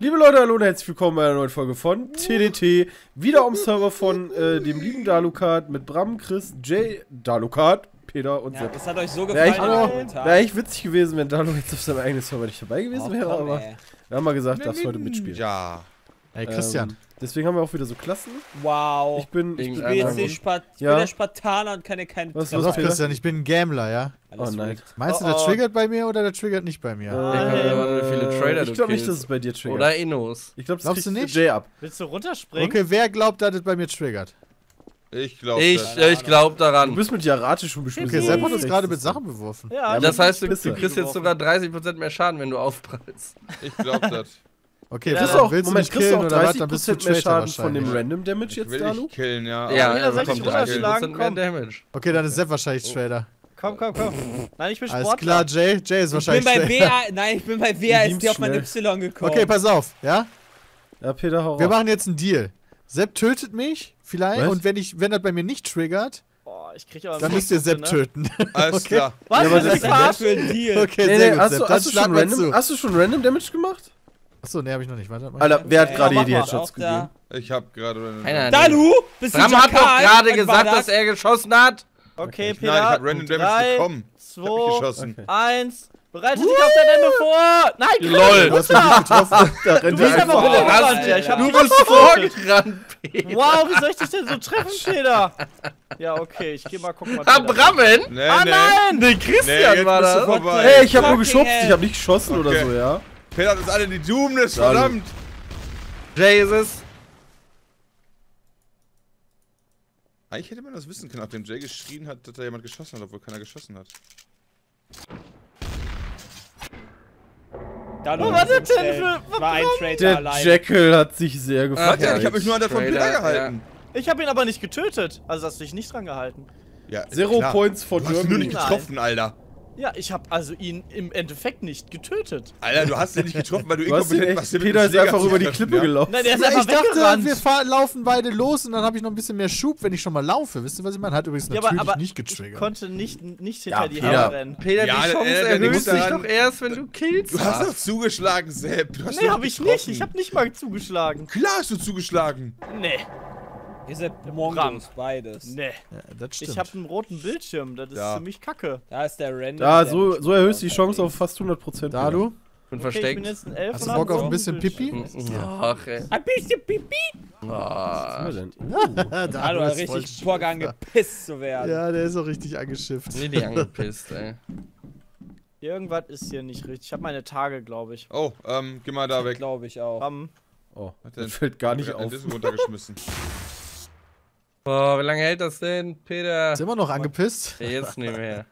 Liebe Leute, hallo und herzlich willkommen bei einer neuen Folge von TDT. Wieder am Server von dem lieben Dalukat mit Bram, Chris, Jay, Dalukat, Peter und Sepp. Das hat euch so gefallen. Wäre echt witzig gewesen, wenn Dalu jetzt auf seinem eigenen Server nicht dabei gewesen wäre, aber wir haben mal gesagt, darfst heute mitspielen. Ja. Hey Christian. Deswegen haben wir auch wieder so Klassen. Wow. Ich bin der Spartaner und kann keinen. Was Pass auf, Christian, ich bin ein Gambler, ja? Oh nein. Meinst du, der triggert bei mir oder der triggert nicht bei mir? Viele Trader Ich glaube nicht, dass es bei dir triggert. Oder Innos. Ich glaube, das Glaubst kriegt du nicht? Jay ab. Willst du runterspringen? Okay, wer glaubt, dass es bei mir triggert? Ich glaube Ich glaube Du daran. bist mit Jarate schon beschmissen. Okay, Sepp hat uns gerade mit Sachen beworfen. Ja, Das heißt, du Pisse. kriegst jetzt sogar 30% mehr Schaden, wenn du aufprallst. Ich glaube das. Okay, Kriegst du auch, willst du Moment, mich kriegst du killen auch oder was? Dann bist du 30% mehr Traitor Schaden von dem wahrscheinlich. Random Damage jetzt, Will Dalu? ich killen, ja. Ja, jeder soll sich runterschlagen, 30% mehr komm. Damage. Okay, dann ist Sepp wahrscheinlich Trader. Komm. Nein, ich bin Alles Sportler. klar, Jay ist Ich bin wahrscheinlich bei Trader. WA, ich bin bei WASD lieb's auf mein Y gekommen. Okay, pass auf, ja? Ja, Peter, hau Wir raus. machen jetzt einen Deal. Sepp tötet mich, vielleicht, Was? und wenn das bei mir nicht triggert, Boah, ich krieg aber dann müsst ihr Sepp töten. Alles klar. Was? Ja, aber Was das ist ist das? für ein Deal. Okay, Nee, sehr nee, gut, hast Sepp. du, Dann hast, du schlag schon mal random, zu. hast du schon Random Damage gemacht? Achso, ne, hab ich noch nicht. Warte mal. Alter, wer hat gerade mach hier die mal. Headshots Auch da. gegeben? Ich hab gerade. Einer Dalu, bist du Bram hat doch Jakal? gerade Was war gesagt, dass er geschossen hat. Okay, Nein, Peter. ich hab Random Damage 3, bekommen. Ich hab 2, geschossen. 1. Bereite dich auf dein Ende vor. Nein, Chris, LOL. Du hast mich nicht getroffen. Da rennt Du bist er einfach einfach. rumgerannt. Ja, ich hab Du dich bist getötet. vorgerannt, Peter. Wow, wie soll ich dich denn so treffen, Peter? Ja, okay, ich geh mal gucken, was Ah, Peter- Brammen? Nee, Ah, nein! Nee, Nee, Christian jetzt war bist du das. vorbei. Hey, ich hab nur Fucking geschubst, hell. ich hab nicht geschossen oder Okay. so, ja? Peter hat uns alle in die Doomness, verdammt. Jesus. Eigentlich hätte man das wissen können, nachdem Jay geschrien hat, dass da jemand geschossen hat, obwohl keiner geschossen hat. Dalu, Was ist denn schnell. für- War ein Traitor Der allein. Jackal hat sich sehr gefreut. ja, Ich hab mich nur an der von Peter Trailer, gehalten. Ich hab ihn aber nicht getötet. Also hast du dich nicht dran gehalten. Ja, Zero klar. Points for Du hast ihn nur Germany. nicht getroffen, Alter. Ja, ich hab also ihn im Endeffekt nicht getötet. Alter, du hast ihn nicht getroffen, weil du Du hast ihn inkompetent echt, warst. Peter ist einfach über die Klippe gelaufen. Nein, der ist Ja, einfach ich dachte, weggerannt. wir laufen beide los und dann habe ich noch ein bisschen mehr Schub, wenn ich schon mal laufe. Wisst ihr, was ich meine? Hat übrigens Ja, natürlich aber nicht ich getriggert. konnte nicht hinter Ja, die Peter. herrennen. Peter, Ja, die Chance der erhöht liegt sich daran- doch erst, wenn du killst. Du hast doch zugeschlagen, Sepp. Du hast Nee, doch hab ich getroffen. nicht. Ich hab nicht mal zugeschlagen. Klar hast du zugeschlagen. Nee, Ihr seid Mongos, beides. nee. Ja, das stimmt. Ich hab einen roten Bildschirm. Das ist Ja. für mich kacke. Da ist der Random. Da, so Damage. erhöhst du die Chance auf fast 100%. Da, du? Und Okay, ich versteckt. bin jetzt ein Elf Hast und du hab Bock auf einen ein bisschen roten Pipi? Bildschirm. Ach, ey. Ein bisschen Pipi. Ah. Was denn? Dalu hat richtig Bock angepisst zu werden. Ja, der ist auch richtig angeschifft. Richtig angepisst, ey. Irgendwas ist hier nicht richtig. Ich hab meine Tage, glaube ich. Oh, geh mal da weg. Glaube ich auch. Oh, Hat der- das fällt gar nicht Ich hab den auf. Disco runtergeschmissen. Boah, wie lange hält das denn, Peter? Ist immer noch angepisst? Ja, jetzt nicht mehr.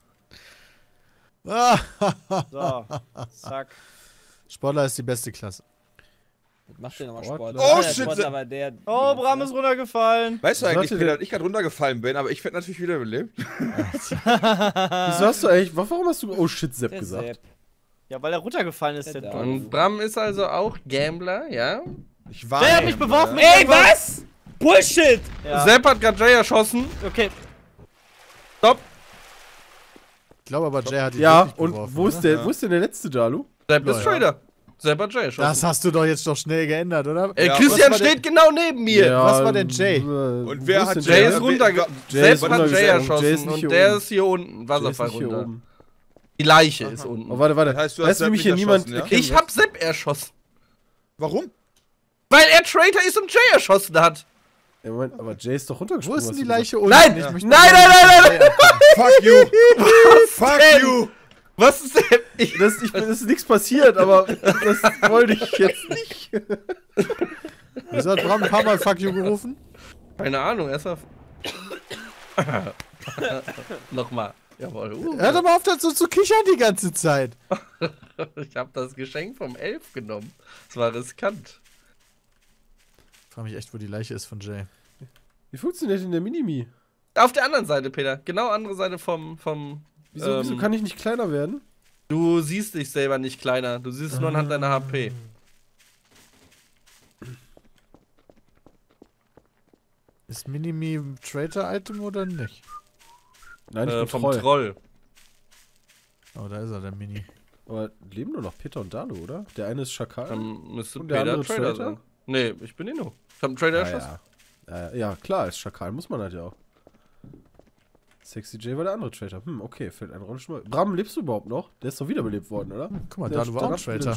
Ah, So, zack. Sportler ist die beste Klasse. Mach den nochmal Sportler. Sport. Oh, Der shit. Sportler war der. Oh, Bram ist runtergefallen. Weißt du Was eigentlich, hat Peter, der- dass ich gerade runtergefallen bin, aber ich werde natürlich wieder belebt. Wieso hast du eigentlich, warum hast du Oh shit, Sepp Der gesagt? Sepp. Ja, weil er runtergefallen ist, Der der da. Dumm. Und Bram ist also auch Gambler, ja? Ich war. Der hat mich beworfen. mit Ey, irgendwas. was? Bullshit! Ja. Sepp hat gerade Jay erschossen. Okay, Stopp. Ich glaube aber, Jay hat ihn Ja, wirklich und beworfen, wo ist oder? der, wo ist denn der letzte Dalu? Sepp ist Ja. Trader. Sepp hat Jay erschossen. Das hast du doch jetzt doch schnell geändert, oder? Ja, Christian was war steht genau neben mir. was war denn Jay? Und wer hat Jay ist Jay runtergegangen. Jay Sepp ist hat Jay runtergegangen. Jay erschossen ist nicht und hier der oben. ist hier unten. Wasserfall hier runter. oben. Die Leiche ist unten. Oh, warte. Das heißt, du hast weißt du, wie Sepp mich hier nicht niemand erschossen, ja? erkennt? Ich hab Sepp erschossen. Warum? Weil er Traitor ist und Jay erschossen hat. Ja, Moment, aber Jay ist doch Wo runtergesprungen. ist denn hast die du Leiche unten? Nein! Ich möchte Nein, mal nein, nein, Fuck you! Fuck you! Was ist denn? gesagt. Das ist nichts passiert, aber das wollte ich jetzt nicht. Wieso hat Bram ein paar Mal Fuck you gerufen? Keine Ahnung, erstmal. Nochmal. Jawohl. Hör doch mal auf, da so zu kichern die ganze Zeit. Ich hab das Geschenk vom Elf genommen. Das war riskant. Ich frage mich echt, wo die Leiche ist von Jay. Wie funktioniert denn der Minimi? Auf der anderen Seite, Peter. Genau andere Seite vom. Wieso kann ich nicht kleiner werden? Du siehst dich selber nicht kleiner. Du siehst es nur anhand deiner HP. Ist Minimi ein Traitor-Item oder nicht? Nein, ich bin Vom Troll. Troll. Oh, da ist er, der Mini. Aber leben nur noch Peter und Dalu, oder? Der eine ist Schakal. Dann müsste Und der Peter andere Trader Traitor? sein. Nee, ich bin Inno. Ich hab einen Trader erschossen. Ja, klar, als Schakal muss man halt ja auch. Sexy J war der andere Traitor. Okay, fällt eine Rolle schon mal. Bram, lebst du überhaupt noch? Der ist doch wiederbelebt worden, oder? Guck mal, Dalu war auch ein Traitor.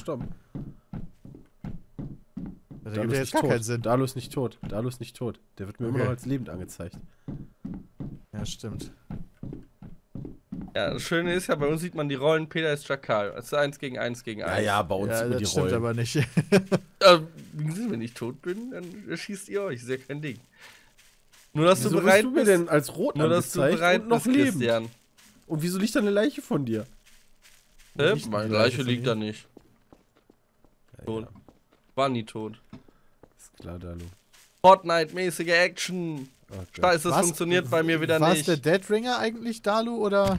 Das ergibt ja jetzt gar keinen Sinn. Dalu ist nicht tot. Dalu ist nicht tot. Der wird mir immer Okay. noch als lebend angezeigt. Ja, stimmt. Ja, das Schöne ist ja, bei uns sieht man die Rollen, Peter ist Schakal. Es ist 1 gegen 1 gegen 1. Ja, bei uns Ja, über die das stimmt Rollen. aber nicht. Wenn ich tot bin, dann schießt ihr euch. Ist ja kein Ding. Nur, dass Wieso du wirst bereit du mir bist. denn als rot Nur, dass du angezeigt bereit und noch bist, lebend? Christian. Und wieso liegt da eine Leiche von dir? Liegt Meine die Leiche von liegt ihm? da nicht. Tot. War nie tot. Ist klar, Dalu. Fortnite-mäßige Action. Oh Gott. Scheiße, das funktioniert bei mir wieder War nicht. es der Deadringer eigentlich, Dalu, oder?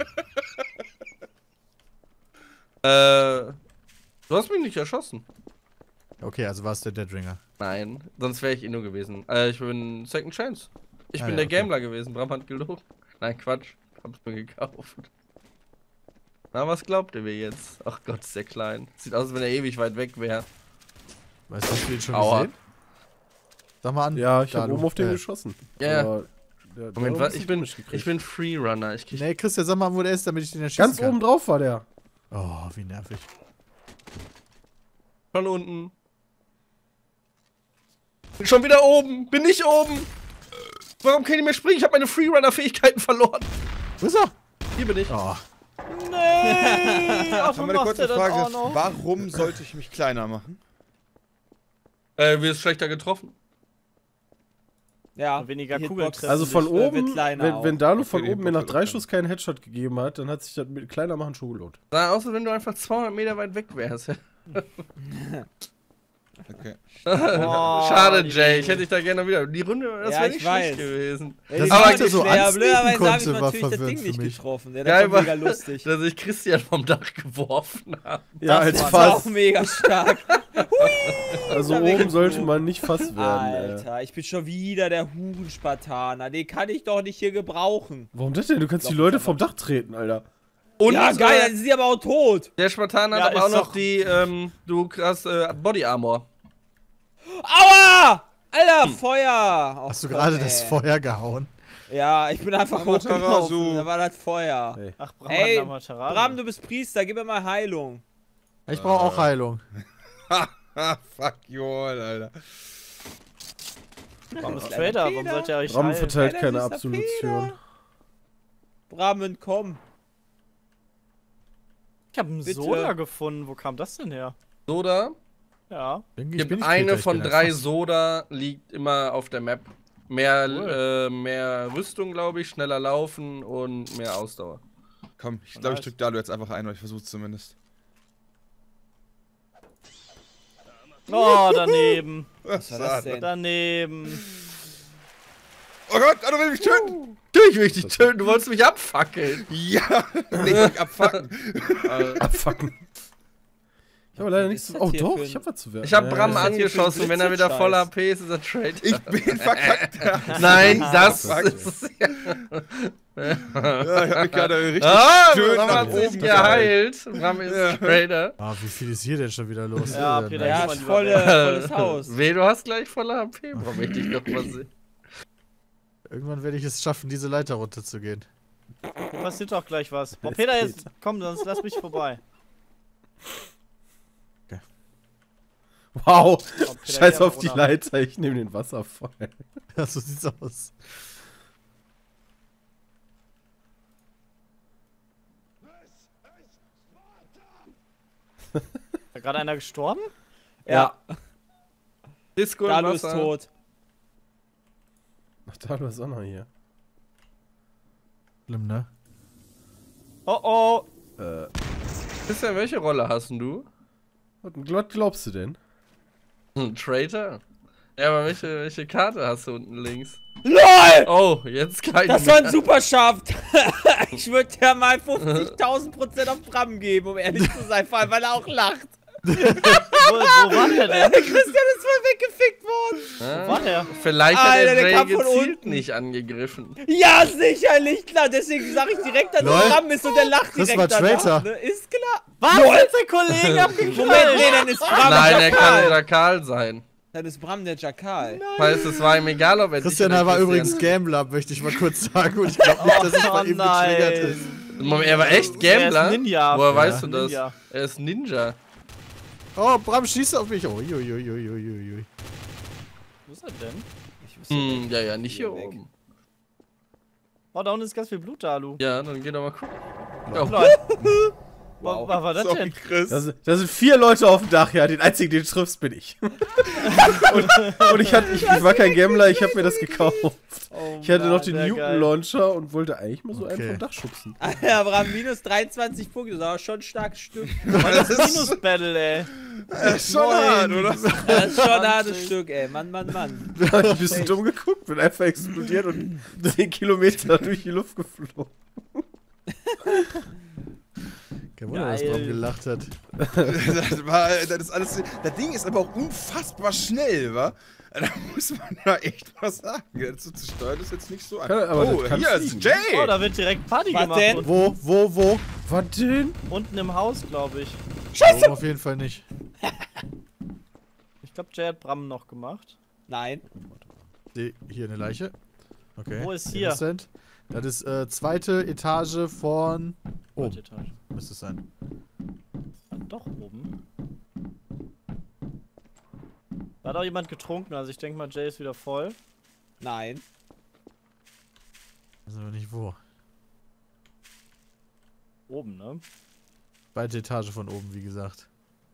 Du hast mich nicht erschossen. Okay, also war es der Deadringer. Nein, sonst wäre ich Inno gewesen. Ich bin Second Chance. Ich bin ja, der okay. Gambler gewesen. Bram hat gelogen. Nein, Quatsch. Hab's mir gekauft. Na, was glaubt ihr mir jetzt? Ach Gott, ist der klein. Sieht aus, als wenn er ewig weit weg wäre. Weißt du, hast du ihn schon Aua. gesehen? Sag mal an. Ja, ich habe Dalu. oben auf den geschossen. Ja. Aber der Moment, hat was? ein bisschen Ich bin Freerunner. Ich krieg Nee, Christian, sag mal, wo der ist, damit ich den erschießen Ganz kann. oben drauf war der. Oh, wie nervig. von unten. Bin schon wieder oben. Bin nicht oben. Warum kann ich nicht mehr springen? Ich habe meine Freerunner-Fähigkeiten verloren. Wo ist er? Hier bin ich. Oh, Nee! Ach, Haben wir eine kurze Frage. Warum sollte ich mich kleiner machen? Wir ist schlechter getroffen. Ja, Weniger die Kugeln Hitbox treffen. Also von dich, wird oben, kleiner wenn auch. Dalu Okay, von den oben mir nach Bock 3 wird Schuss keinen Headshot gegeben hat, dann hat sich das mit kleiner machen schon gelohnt. Sah aus, als wenn du einfach 200 Meter weit weg wärst. Okay. Oh, Schade, die Jay. Ich hätte dich da gerne wieder. Die Runde, das Ja, wäre ich nicht weiß. schlecht gewesen. Ja, Das die war war halt nicht so schwer. ansneaken Blöderweise habe ich konnte, war natürlich das verwirrend Ding für nicht mich. getroffen. Der Ja, war mega lustig. Dass ich Christian vom Dach geworfen habe. Ja, Das als war Fass. auch mega stark. Also oben sollte man nicht Fass werden. Alter, ich bin schon wieder der Hurenspartaner. Den kann ich doch nicht hier gebrauchen. Warum das denn? Du kannst die Leute vom Dach treten, Alter. Und Ja, geil, dann sind sie aber auch tot. Der Spartan hat Ja, aber auch ist noch doch- die, du hast Body Armor. Aua! Alter, Feuer! Och, hast du komm, gerade ey. das Feuer gehauen? Ja, ich bin einfach Amaterasu. hochgelaufen. Da war das Feuer. Hey. Ach, Ey, Amaterasu. Bram, du bist Priester, gib mir mal Heilung. Ich brauche auch Heilung. Fuck you all, Alter. Bram ist Trader, warum sollte er euch Bram heilen? verteilt Kleiner keine süßer Absolution. Peter. Bram, komm. Ich hab einen Bitte. Soda gefunden. Wo kam das denn her? Soda. Ja. Irgendwie Gibt bin ich eine Peter, ich von bin 3 ein Fass. Soda, liegt immer auf der Map. Mehr, Cool. mehr Rüstung, glaube ich, schneller laufen und mehr Ausdauer. Komm, ich glaube, ich Nice. drück Dalu jetzt einfach ein, oder ich versuch's zumindest. Oh, daneben. Was war das denn? Daneben. Oh Gott, Dalu will mich töten! Natürlich will ich dich töten, du wolltest mich abfackeln. Ja! Nicht abfucken! Abfucken. Ich habe leider nichts ist zu. das Oh hier doch, für ein- ich habe was zu werfen. Ich habe Ja, Bram was ist das hier für ein angeschossen, wenn er wieder Blitzenscheiß? voll AP ist, ist er Trade. Ich bin verkackt! Nein, das Fuck. ist ja. Ja, ich hab mich gerade richtig Ah, schön Bram nach hat sich oben geheilt. Bram ist Ja. Trader. Ah, wie viel ist hier denn schon wieder los? Ja, Nice. Peter, Ja, geh mal lieber volles Haus. Weh, du hast gleich volle HP. Bram, ich dich doch mal sehen. Irgendwann werde ich es schaffen, diese Leiter runterzugehen. Hier passiert doch gleich was. Oh, Peter, jetzt komm, sonst lass mich vorbei. Wow. Oh, Peter, Scheiß geh auf die runter. Leiter, ich nehme den Wasserfall. Ja, so sieht's aus. Ist da gerade einer gestorben? Ja, Disco im Dalu ist Wasser. tot. Ach, Dalu ist auch noch hier. Schlimm, ne? Oh oh. Christian, welche Rolle hast denn du? Was glaubst du denn? Traitor? Ja, aber welche Karte hast du unten links? LOL! Oh, jetzt kann Das war ein super Scharf. Ich würde ja mal 50.000% auf Bram geben, um ehrlich zu sein, vor allem weil er auch lacht. Wo war der denn? Christian ist voll weggefickt worden. Wo war der? Vielleicht hat Alter, er der Ray kam von gezielt unten. nicht angegriffen. Ja, sicherlich, klar. Deswegen sage ich direkt, dass Lol. es Bram ist und der lacht Das direkt war danach. Traitor. Ne? Ist klar. Was? Hat der Kollege abgeknallt? Moment, nee, dann ist Bram Nein, der er kann Jakal. Jakal sein. Dann ist Bram der Jakal. Heißt, es war ihm egal, ob er Christian dich oder war Christian- übrigens Gambler, möchte ich mal kurz sagen. Und ich glaube nicht, dass es bei ihm getriggert ist. Moment, er war echt Gambler? Er ist Ninja. Woher Ja. weißt du das? Ninja. Er ist Ninja. Oh, Bram schießt auf mich. Uiuiuiuiui. Wo ist er denn? Hm, ja, nicht hier Weg. oben. Oh, da unten ist ganz viel Blut, Dalu. Ja, dann geh doch mal gucken. Lol. Wow. Was war das Sorry, denn? Chris. Da sind 4 Leute auf dem Dach, ja. Den einzigen, den du triffst, bin ich. und ich war kein Gambler, ich habe mir das gekauft. Oh Ich hatte noch Mann, den der Newton geil. Launcher und wollte eigentlich mal so einen Okay. vom Dach schubsen. Ja, Bram, minus 23 Punkte. Das ist aber schon ein starkes Stück. Das ist Minus-Battle, ey. Schon hart, oder? Das ist schon ein hartes Stück, ey. Mann. Da hab ich ein bisschen dumm geguckt, bin einfach explodiert und 10 Kilometer durch die Luft geflogen. Kein Wunder, dass Geil. Bram gelacht hat. Das ist alles. Das Ding ist aber auch unfassbar schnell, wa? Da muss man ja echt was sagen. Das zu steuern ist jetzt nicht so Kann- aber Oh, das kann hier ist fliegen. Jay! Oh, da wird direkt Party Was gemacht. denn? Wo? Was denn? Unten im Haus, glaube ich. Oben auf jeden Fall nicht. Ich glaube, Jay hat Bram noch gemacht. Nein. Hier eine Leiche. Okay. Wo ist hier? Innocent. Das ist zweite Etage von oben. Zweite Etage. Müsste es sein. Ah, doch oben. Da hat auch jemand getrunken, also ich denke mal, Jay ist wieder voll. Nein. Weiß aber nicht wo. Oben, ne? Zweite Etage von oben, wie gesagt.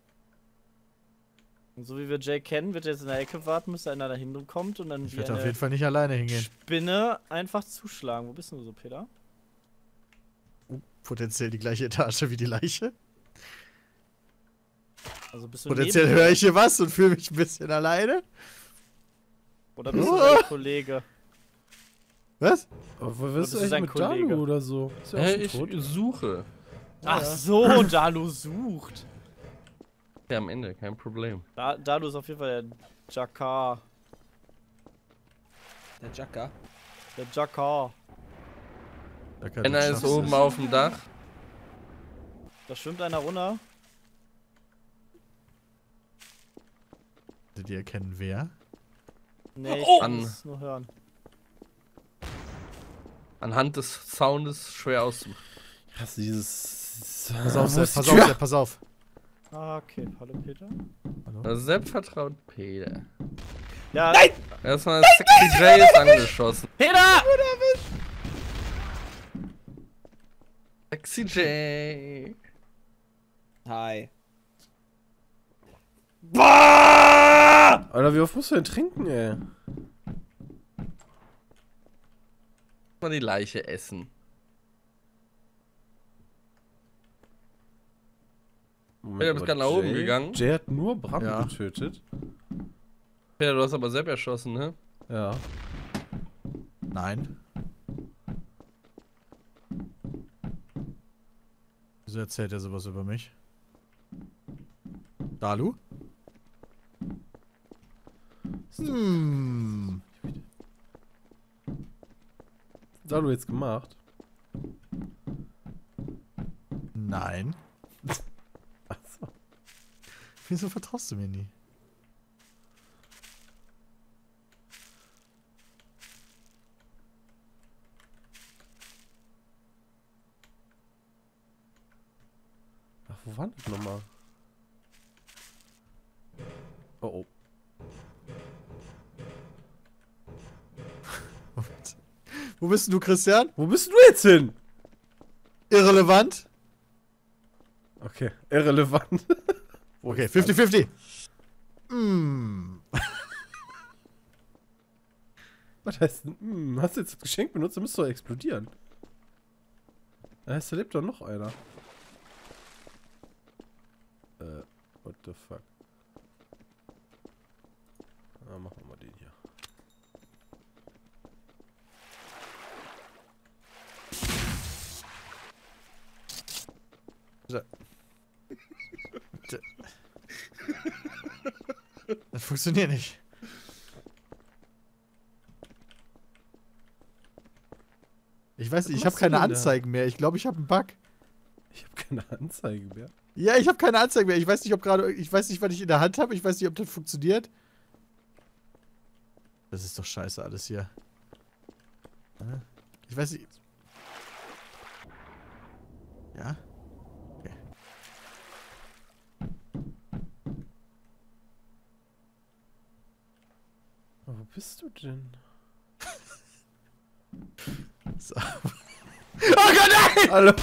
Und so wie wir Jay kennen, wird er jetzt in der Ecke warten, bis einer da hinkommt und dann Ich wie werde auf eine jeden Fall nicht alleine hingehen. Spinne einfach zuschlagen. Wo bist du so, Peter? Potenziell die gleiche Etage wie die Leiche. Also bist du Potenziell neben höre ich hier was und fühle mich ein bisschen alleine. oder bist du sein Kollege? Was? Aber wo wirst Das du ist eigentlich ein mit Kollege. Dalu oder so? Ist ja auch Hey, schon ich tot. suche. Ach so, Dalu sucht. Ja, am Ende, kein Problem. Dalu ist auf jeden Fall der Jakar. Der Jaka. Der Jakar. Da kann Einer ich ist schaffen. oben auf dem Dach. Da schwimmt einer runter. Die erkennen wer? Nee, ich Oh! kann es nur hören. Anhand des Soundes schwer auszumachen. Ich hasse dieses. Pass auf, Wo Sepp, ist die pass Tür? auf, Sepp, pass auf. Ah, okay. Hallo, Peter. Sepp vertraut Peter. Ja, Erstmal Sexy J ist angeschossen. Peter! Sexy J. Hi. Alter, wie oft musst du denn trinken, ey? Mal die Leiche essen. Moment, Peter, bist aber gerade nach oben Jay- gegangen. Jay hat nur Bram Ja. getötet. Peter, du hast aber Sepp erschossen, ne? Ja. Nein. Wieso erzählt er sowas über mich? Dalu? Was hast du jetzt gemacht? Nein. Achso. Wieso vertraust du mir nie? Ach, wo war das nochmal? Oh, oh. Wo bist denn du, Christian? Wo bist du jetzt hin? Irrelevant? Okay, irrelevant. Okay, 50-50. Was heißt denn? Hast du jetzt das Geschenk benutzt? Dann müsste doch explodieren. Da heißt, da lebt doch noch einer. What the fuck? Ah, machen wir mal den hier. Das funktioniert nicht. Ich weiß nicht, ich habe machst du keine denn da? Anzeigen mehr. Ich glaube, ich habe einen Bug. Ich habe keine Anzeige mehr. Ja, ich habe keine Anzeige mehr. Ich weiß nicht, was ich in der Hand habe. Ich weiß nicht, ob das funktioniert. Das ist doch scheiße alles hier. Ich weiß nicht. Ja? Okay. Oh, wo bist du denn? So. Oh Gott, nein! Hallo?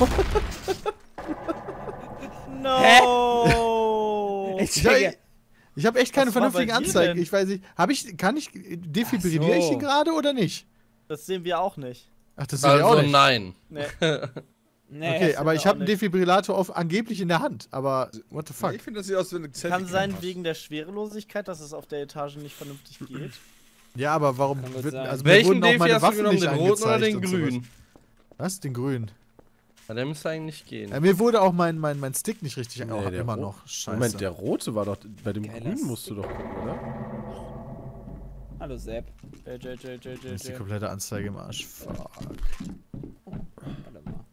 No! Ich habe echt keine Was war bei vernünftigen dir Anzeigen. denn? Ich weiß nicht. Defibrilliere ich ihn gerade oder nicht? Das sehen wir auch nicht. Ach, das sehe ich auch Also nicht. nein. Nee. Nee. Okay, aber ich auch habe einen nicht. Defibrillator angeblich in der Hand. Aber what the fuck? Ich finde, das sieht aus, wenn du Kann sein wegen der Schwerelosigkeit, dass es auf der Etage nicht vernünftig geht. Ja, aber warum Kann gut wird, sein. also mir Welchen wurden auch Defi meine hast du Waffen genommen? nicht Den roten oder den angezeigt und sowas. grünen? Was? Den grünen. Ja, der müsste eigentlich gehen. Mir wurde auch mein Stick nicht richtig Nee, oh, der immer Ro- noch. Scheiße. Moment, der rote war doch. Bei dem Geiler grünen musst du doch gucken, oder? Hallo Sepp. Da ist die komplette Anzeige im Arsch. Fuck. Warte mal.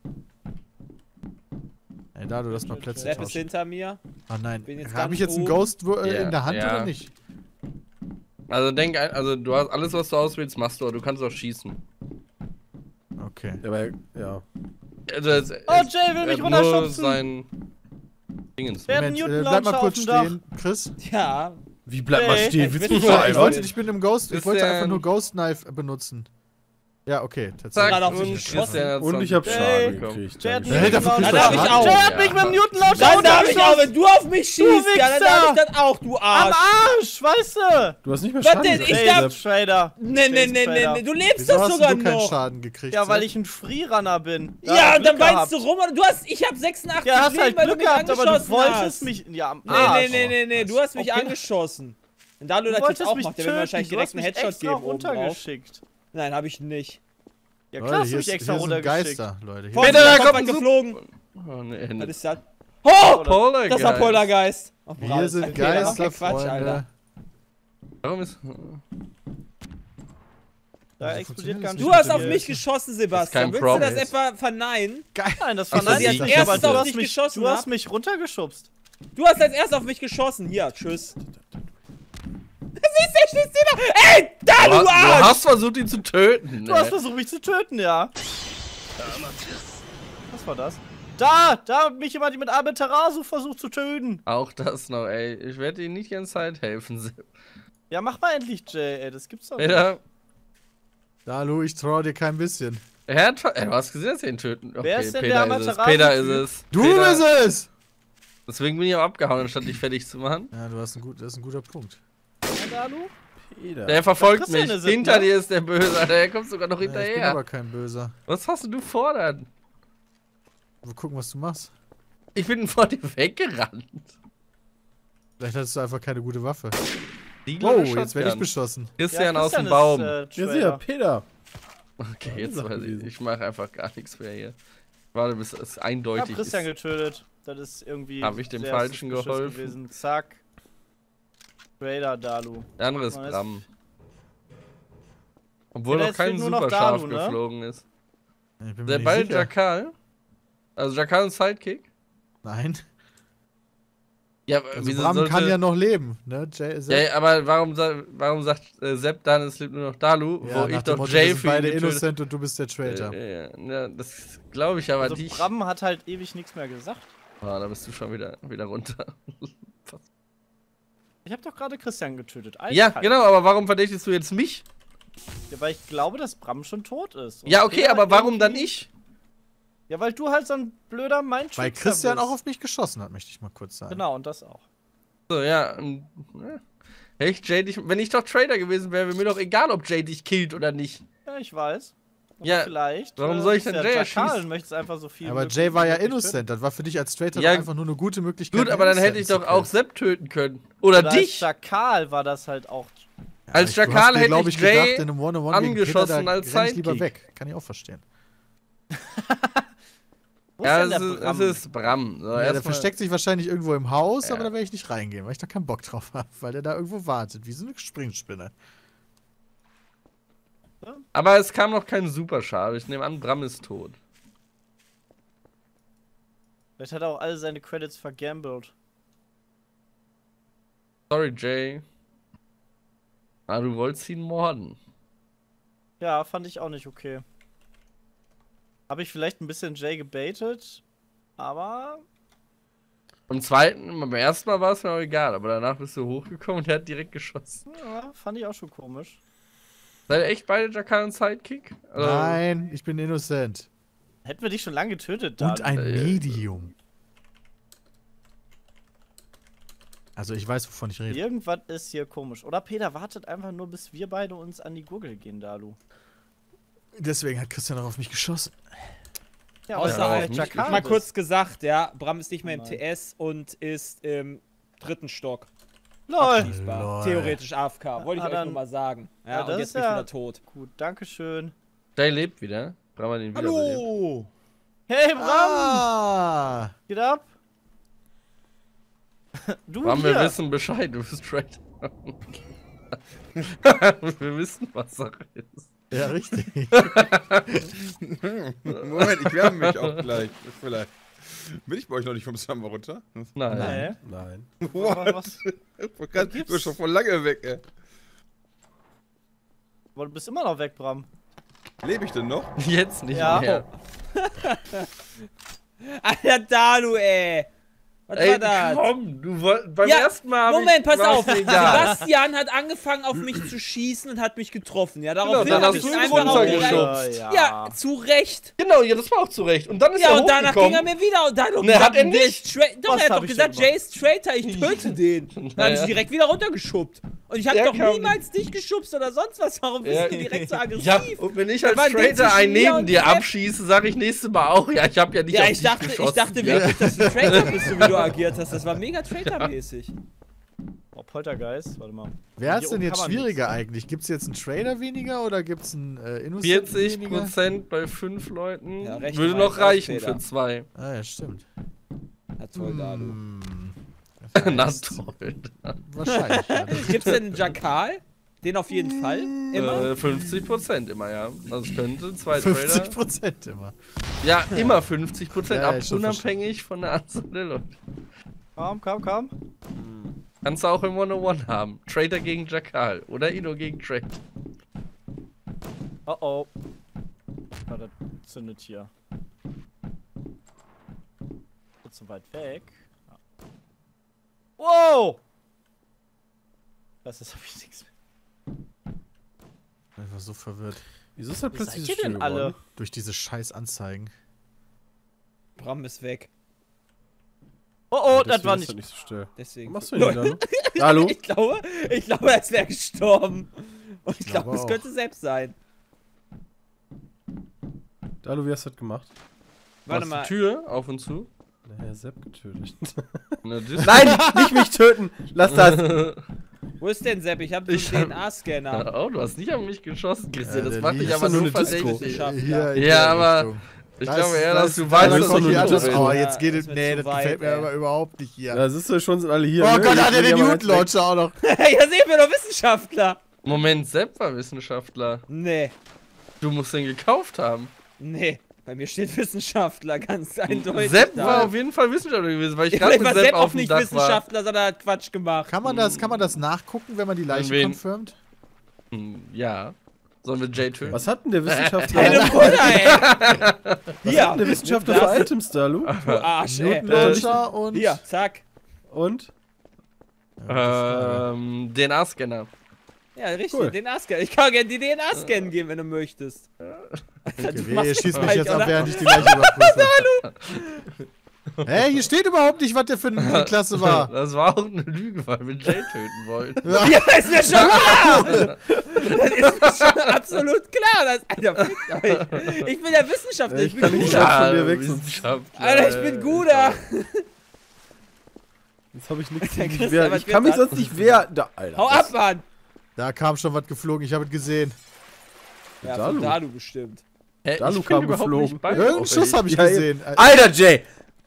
Ey, da du das mal Plätze Sepp ist tauschen. hinter mir. Ah nein, bin jetzt habe ich ganz jetzt einen oben. Ghost in der Hand Ja. oder nicht? Also also du hast alles, was du auswählst, machst du, aber du kannst auch schießen. Okay. Aber ja. Also, Oh, Jay will mich nur runterschubsen. sein Dingens. Wer hat Moment, einen bleib mal Newton-Launcher kurz auf dem Dach? stehen. Chris? Ja. Wie bleibt mal Ey, stehen? ich Willst bin du nicht mich veralbern? Ich wollte, ich bin im Ghost. Ich Ist wollte der- einfach nur Ghost Knife benutzen. Ja, okay. Zack, Gerade auf und mich geschossen. Christian hat Und ich 20 hab Schaden Ey, gekriegt. Jay hat Dankeschön. einen Hey, dafür Newton-Launcher. kriegst du darf ich auch. Jay hat mich mit dem Newton-Launcher Dann darf ich auch, runtergeschossen. wenn du auf mich schießt. Ja, dann darf ich das auch, du Am Arsch. Arsch, weißt du? Du hast nicht mehr Was Schaden denn? gekriegt. Ich darf- Trader. Nee. Du lebst Wieso doch hast sogar du keinen noch. Schaden gekriegt? Ja, weil Sepp? ich ein Freerunner bin. Ja, Glück dann weinst gehabt. du rum. Ich hab 86 Ja, hast Leben, halt weil du Glück mich gehabt, aber du angeschossen wolltest hast. mich. Ja, am Arsch. Nee. Du hast mich Okay. angeschossen. Und da du Du das jetzt wolltest auch mich machst, der wird mir wahrscheinlich töten. Du hast direkt einen mich Headshot extra geben oben drauf. runtergeschickt. Nein, hab ich nicht. Ja, Leute, klar hast du hier mich ist- extra hier sind runtergeschickt. Geister, Leute. Hier Vorsicht, Peter, da da kommt kommt was ein geflogen. Oh, nee, Was nee. ist das? Oh! Poltergeist. Das war Poltergeist. Oh, Hier sind okay, Geister, das ist ja Quatsch, Freunde. Alter. Warum ist. Da Wieso explodiert funktioniert ganz das Du nicht? hast auf mich geschossen, Sebastian. kein Willst du das Promise. etwa verneinen? Nein, das Ach so, verneine die ich hat nicht, aber erst du auf hast dich mich, geschossen, du ja? hast mich runtergeschubst. Du hast als erst auf mich geschossen. Hier, tschüss. Siehst du, stehst du da? Ey, da, du Du Arsch! hast versucht, ihn zu töten. Du hast versucht, mich zu töten, ja. Was war das? Da hat mich jemand mit Amaterasu versucht zu töten. Auch das noch, ey. Ich werde Ihnen nicht die ganze Zeit helfen. Ja, mach mal endlich, Jay, ey, das gibt's doch nicht. Peter, Dalu, ich traue dir kein bisschen. du hast gesehen, dass sie ihn töten. Okay, Wer ist denn Peter der ist es. Amaterasu-Typ? Peter ist es. Du Peter, bist es! Deswegen bin ich auch abgehauen, anstatt dich fertig zu machen. Ja, das ist ein guter Punkt. Dalu? Peter. Der verfolgt Christian mich. ist es, Hinter ne? dir ist der Böse, Alter. Der kommt sogar noch Ja, ich bin hinterher. aber kein Böser. Was hast du vor dann? Wir gucken, was du machst. Ich bin vor dir weggerannt. Vielleicht hattest du einfach keine gute Waffe. Die Oh, Shotgun. jetzt werde ich beschossen. Christian aus dem ist, Baum. Ja, Trader. sicher, Peter. Okay, jetzt Sache weiß ich. gewesen. Ich mache einfach gar nichts mehr hier. Warte, bis es Ich hab eindeutig Christian ist. getötet. Das ist irgendwie. Hab ich dem sehr Falschen suspicious geholfen? Gewesen. Zack. Trader Dalu. Der andere ist Nice. Bram. Obwohl Ja, noch jetzt kein fehlt nur noch Superschaf Dalu, ne? geflogen ist. Ich bin mir Der nicht bald sicher. Jakal? Also Jakal und Sidekick? Nein. Ja, Also wieso Bram sollte... kann ja noch leben, ne? Ja, aber warum sagt Sepp dann, es lebt nur noch Dalu, Ja, wo nach ich dem doch Motto, Jay wir sind für ihn beide getötet innocent und du bist der Traitor. ja, das glaube ich aber Also nicht. Bram hat halt ewig nichts mehr gesagt. Ah, da bist du schon wieder runter. Ich habe doch gerade Christian getötet. Ja, Eiskalt. genau, aber warum verdächtigst du jetzt mich? Ja, weil ich glaube, dass Bram schon tot ist. Und Ja, okay, Peter aber warum dann irgendwie- ich? Ja, weil du halt so ein blöder Mindtrickser Weil Christian bist. auch auf mich geschossen hat, möchte ich mal kurz sagen. Genau, und das auch. So, ja. Echt, Jay dich, wenn ich doch Trader gewesen wäre, wäre mir doch egal, ob Jay dich killt oder nicht. Ja, ich weiß. Aber Ja, vielleicht. warum soll ich ist denn der Jay Jakal erschießen? und möchtest einfach so viel. Aber möglich Jay war ja wie möglich innocent. Das war für dich als Traitor Ja, einfach nur eine gute Möglichkeit. Gut, aber dann hätte ich Innocent doch zu auch killen. Sepp töten können. Oder töten. dich. Als Jakal war das halt auch. Ja, als du hast Jakal dir, hätte glaub ich gedacht, Jay in einem One-on-One gegen angeschossen Peter, da als renn ich lieber Sidekick. weg. Kann ich auch verstehen. Wo Ja, ist es denn ist, der Bram? es ist Bram. So, Ja, der erstmal- versteckt sich wahrscheinlich irgendwo im Haus, Ja. aber da werde ich nicht reingehen, weil ich da keinen Bock drauf habe, weil der da irgendwo wartet, wie so eine Springspinne. Aber es kam noch kein Superschaf. Ich nehme an, Bram ist tot. Vielleicht hat er auch alle seine Credits vergambelt. Sorry, Jay. Ah, du wolltest ihn morden. Ja, fand ich auch nicht okay. Habe ich vielleicht ein bisschen Jay gebaitet, aber... Beim ersten Mal war es mir auch egal, aber danach bist du hochgekommen und er hat direkt geschossen. Ja, fand ich auch schon komisch. Seid ihr echt beide Jakal und Sidekick? Also, Nein, ich bin innocent. Hätten wir dich schon lange getötet, Und dann. ein Medium. Also ich weiß, wovon ich rede. Irgendwas ist hier komisch. Oder Peter wartet einfach nur, bis wir beide uns an die Gurgel gehen, Dalu. Deswegen hat Christian auch auf mich geschossen. Ja, Außer weil halt, du Jakal mal bist. kurz gesagt, ja, Bram ist nicht mehr im Nein. TS und ist im 3. Stock. LOL. Schließbar. Lol. Theoretisch AFK. Wollte ich Ah, euch dann- nur mal sagen. Ja, Ja, und das jetzt ist bin ich ja- wieder tot. Gut, dankeschön. Jay lebt wieder. Bram hat ihn wieder belebt. Hallo! Hey, Bram! Ah! Geht ab? Du Bram, hier. wir wissen Bescheid, du bist straight. Wir wissen, was Sache ist. Ja, richtig. Moment, ich wärme mich auch gleich. Vielleicht. Bin ich bei euch noch nicht vom Server runter? Nein. Nee. Nein. Was? Du bist schon voll lange weg, ey. Aber du bist immer noch weg, Bram. Lebe ich denn noch? Jetzt nicht Ja. mehr. Alter, Dalu, ey. Was war das? Komm, du wolltest beim Ja, ersten Mal. Moment, pass war's auf. mir egal. Sebastian hat angefangen, auf mich zu schießen und hat mich getroffen. Ja, Genau, daraufhin dann hab hast ich du ihn ihn einfach auf die runtergeschubst. Reihe- Ja, zu Recht. Genau, ja, das war auch zu Recht. Und dann ist Ja, er und danach ging er hochgekommen. mir wieder und dann Nee, hat er der nicht. ist straight- Doch, Was er hat hab doch ich gesagt, denn Jay ist Traitor, ich töte den. Dann habe ich Ja. direkt wieder runtergeschubst. Und ich habe Der doch kam- niemals dich geschubst oder sonst was. Warum bist Ja. du direkt so aggressiv? Ja, und wenn ich als war ein Ding Traitor einen zwischen mir neben und dir Jeff. abschieße, sage ich nächstes Mal auch, ja, ich habe ja nicht Ja, auf ich dich dachte geschossen. wirklich, dass du ein Traitor bist, so wie du agiert hast. Das war mega Traitor-mäßig. Oh, Poltergeist. Warte mal. Wer hat's Hier denn oben jetzt kann man schwieriger eigentlich? Gibt's jetzt einen Trader weniger oder gibt's einen Innocent weniger? 40% bei 5 Leuten Ja, rechne würde mal noch jetzt reichen aus, Peter. für 2. Ah ja, stimmt. Na toll, Dalu. Hm, Na heißt, toll. Wahrscheinlich. Ja, das- Gibt's denn einen Jakal? Den auf jeden Fall? Immer? 50% immer, ja. Also es könnte 2 Trader. 50% immer. Ja, immer 50%, Ja, ab, ist schon unabhängig von der Anzahl der Leute. Komm. Kannst du auch im 101 haben. Trader gegen Jakal oder Ino gegen Trader. Oh oh. Ah, das zündet hier. Jetzt so weit weg. Ja. Wow! Das ist hab ich nichts mehr. Ich war so verwirrt. Wieso ist er Wie plötzlich seid so ihr still denn alle? geworden? Durch diese scheiß Anzeigen. Bram ist weg. Oh oh, das Deswegen war ist nicht. er nicht so still. Deswegen. Was machst du denn da? Hallo? Ich glaube, er wäre gestorben. Und ich glaube, glaube es auch. könnte selbst sein. Hallo, wie hast du das gemacht? Warte Machst mal. die Tür auf und zu. Naja, Sepp getötet. Na, das Nein, nicht mich töten! Lass das! Wo ist denn Sepp? Ich habe Ich so einen hab- DNA-Scanner. Oh, du hast nicht an mich geschossen, Christian. Ja, das der macht liegt dich doch aber nur so eine Disco. verdächtig. Wissenschaftler. in Ja, der aber Richtung. Ich Da glaube ist- eher, da dass ist- du da weißt, ist dass doch du hier nicht alles. bist. Oh, Ja, jetzt geht das es. wird Nee, zu das weit, gefällt mir ey. aber überhaupt nicht hier. Da siehst du schon, sind alle hier. Oh ne? Gott, Ich hat er bin den ja mal Newton Launcher auch noch. Ja, sehen wir doch Wissenschaftler. Moment, Sepp war Wissenschaftler. Nee, Du musst den gekauft haben. nee. Bei mir steht Wissenschaftler, ganz eindeutig. Sepp da. war auf jeden Fall Wissenschaftler gewesen, weil ich Vielleicht gerade war mit Sepp Sepp auch auf dem nicht Dach war. Wissenschaftler, sondern hat Quatsch gemacht. Kann man das nachgucken, wenn man die Leiche wen? confirmt? Ja. Sollen wir Jay töten? Was hat denn der Wissenschaftler? Deine Mutter, ey. Was Hier, hat denn der Wissenschaftler für Das- Items da, Lu? du Arsch, ey. Newton Launcher und. Hier, zack. Und? DNA-Scanner. Ja, richtig, Cool. DNA-Scan. Ich kann gerne die DNA-Scan geben, wenn du möchtest. Okay, Du ihr machst schießt das mich jetzt gleich, ab, oder? während ich die Leiche überprüfe. Hä, hier steht überhaupt nicht, was der für eine Klasse war. Das war auch eine Lüge, weil wir Jay töten wollten. Ja, ist mir schon klar! Das ist mir schon absolut klar. Alter, fickt euch. Ich bin der Wissenschaftler, ich bin kann nicht guter. sagen. von dir weg, sonst- Wissenschaftler. Alter, ich bin guter. Jetzt habe ich nichts Der gegen mich Christian, wehren. was Ich kann mich wird das? sonst nicht wehren. Da, Alter. Hau ab, Mann! Da kam schon was geflogen, ich habe es gesehen. Ja, Dalu. von Dalu bestimmt. Hä, Dalu ich bin kam überhaupt geflogen. nicht bei Irgendeinen euch. Schuss habe ich Ja, gesehen. Alter, Jay!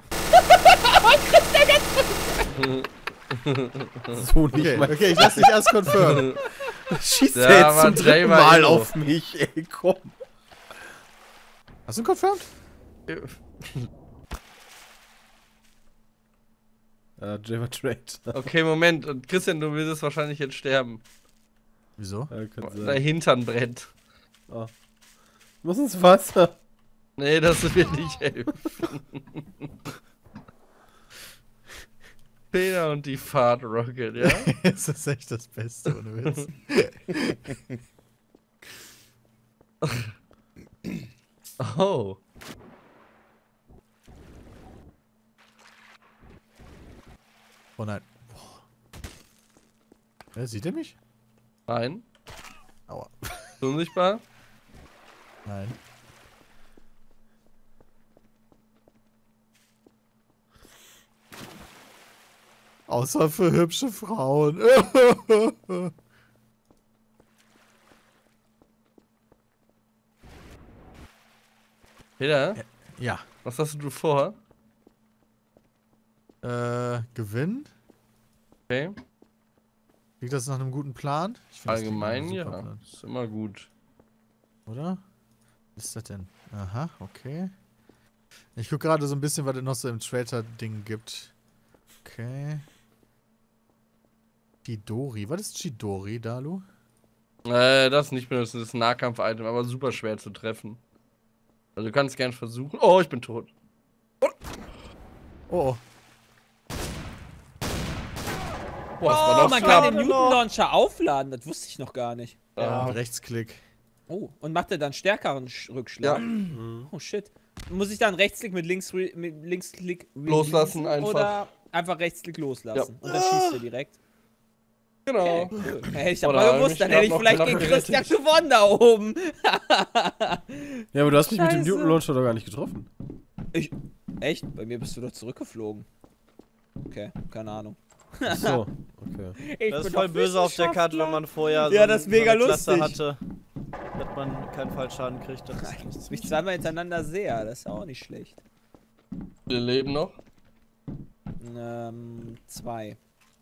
So nicht Okay, mal. okay, ich lass dich erst confirmen. Schießt Ja, er jetzt aber zum Jay dritten war Mal Ego. auf mich, ey, komm. Hast du ihn confirmed? Jay war Trade. Okay, Moment. Und Christian, du willst wahrscheinlich jetzt sterben. Wieso? Ja, kann Dein sein. Hintern brennt. Muss ins Wasser. Nee, das wird nicht helfen. Peter und die Fahrt Rocket, ja? Das ist echt das Beste, ohne Witz. Oh. Oh nein. Boah. Ja, sieht er mich? Nein. Aua. Unsichtbar? Nein. Außer für hübsche Frauen. Peter, Ja. was hast du vor? Gewinnen? Okay. Klingt das nach einem guten Plan? Ich find, das klingt nach einem Allgemein, super ja. Plan. Ist immer gut. Oder? Was ist das denn? Aha, okay. Ich guck gerade so ein bisschen, was es noch so im Traitor-Ding gibt. Okay. Chidori. Was ist Chidori, Dalu? Das nicht benutzen, das ist ein Nahkampf-Item, aber super schwer zu treffen. Also du kannst gern versuchen. Oh, ich bin tot. Oh, Boah, das Oh, war doch man knapp. kann den Newton Launcher aufladen, das wusste ich noch gar nicht. Ja. mit Rechtsklick. Oh, und macht er dann stärkeren Rückschlag? Oh shit. Muss ich dann Rechtsklick mit Linksklick Loslassen releasen einfach. Oder einfach Rechtsklick loslassen? Und dann schießt er direkt. Genau. Okay, cool. Hätte ich das Oder mal hab gewusst, mich dann hätte ich grad noch vielleicht knapp gegen Christian gerettet. gewonnen da oben. Ja, aber du hast mich mit dem Scheiße. Newton Launcher doch gar nicht getroffen. Echt? Bei mir bist du doch zurückgeflogen. Okay, keine Ahnung. Ach so, okay. Ich Das bin ist voll doch böse auf der Karte, wenn man vorher Ja, das ist mega eine Klasse lustig. hatte, dass man keinen Fallschaden kriegt. Das ist Dass ich mich zweimal hintereinander sehe, das ist ja auch nicht schlecht. Wir leben noch. 2.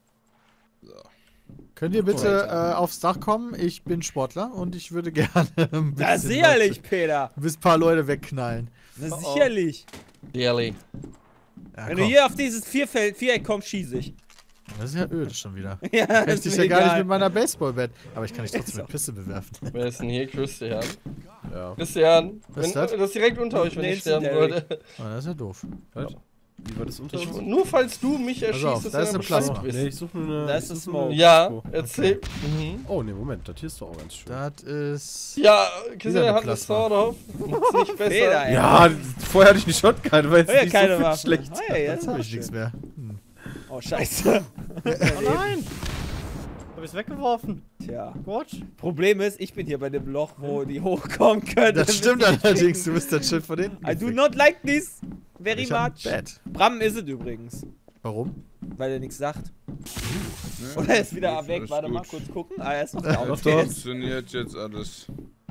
Könnt ihr bitte Alter. aufs Dach kommen? Ich bin Sportler und ich würde gerne ein Ja, bisschen sicherlich, Peter. ein paar Leute wegknallen. Na, Oh, oh. sicherlich. Ehrlich. Ja, Wenn du komm. hier auf dieses Viereck kommst, schieße ich. Das ist ja öde schon wieder. Ja, Kann ich ist dich mir ja gar nicht egal. mit meiner Baseballbat. Aber ich kann dich trotzdem mit Pisse bewerfen. Wer ist denn hier? Christian. Ja. Christian, Was ist wenn, das? das ist direkt unter euch, wenn ich sterben Legendary. würde. Oh, das ist ja doof. Was? Wie war das unter uns? Nur falls du mich Pass auf, erschießt, dass da ist du eine Bescheid Plasma. bist. Nee, ich suche nur eine. Da ist ein ich such nur eine Smoke. Ja, Disco. erzähl. Mhm. Oh, ne, Moment, das hier ist doch auch ganz schön. Das ist. Ja, Wieder Christian eine hat eine Plasma. Sword auf. Ist nicht besser. Peter, ey. Ja, vorher hatte ich die Shotgun, weil es Ja, nicht keine so viel Waffe. schlecht. Oh, ja, Jetzt das habe ist ich nichts mehr. Hm. Oh, scheiße. Oh nein! Hab ich's weggeworfen? Tja. Gott. Problem ist, ich bin hier bei dem Loch, wo die hochkommen können. Das stimmt allerdings, du bist das Schild von hinten. I do gefickt. not like this very Ich hab ein much. Bett. Bram ist es übrigens. Warum? Weil er nichts sagt. Oder er ist wieder Gut, weg. alles Warte mal, gut. kurz gucken. Ah, er ist noch da. Doch, Okay. doch. Funktioniert jetzt alles.